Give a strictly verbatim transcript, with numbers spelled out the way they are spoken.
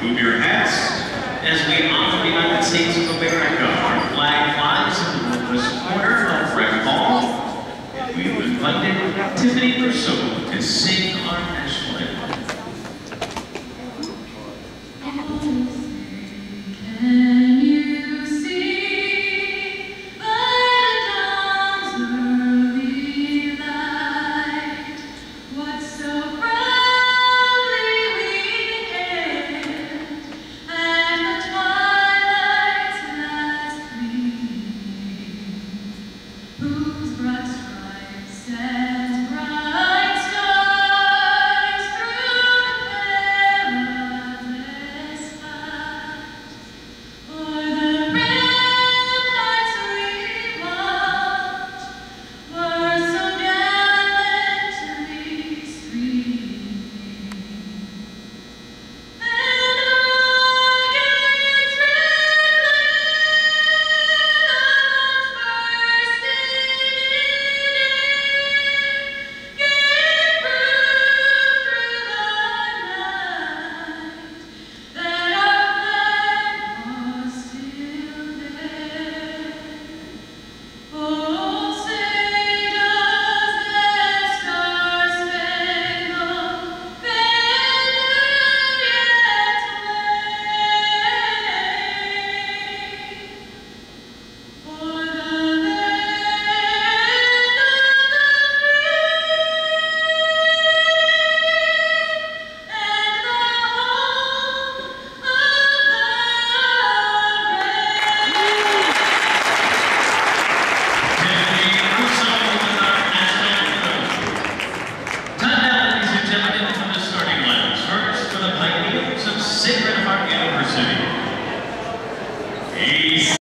Remove your hats as we honor the United States of America. Our flag flies in the northwest corner of Rec Hall. And we've invited Tiffany Purcell to sing our national anthem. Can you see by the dawn's early light what so proudly we hailed at the twilight's last gleam, whose broad stripes and bright stars through the perilous fight, o'er the ramparts we watched, were so gallantly streaming, and the rocket's red glare of bursting in gave proof through the night that our flag was still there. Oh, say does that star-spangled banner yet wave o'er the land of the free and the home of the brave. Tiffany Purcell with our national anthem. Time now, ladies and gentlemen, for the starting lines. First, for the Pioneers of Sacred Heart University. Peace.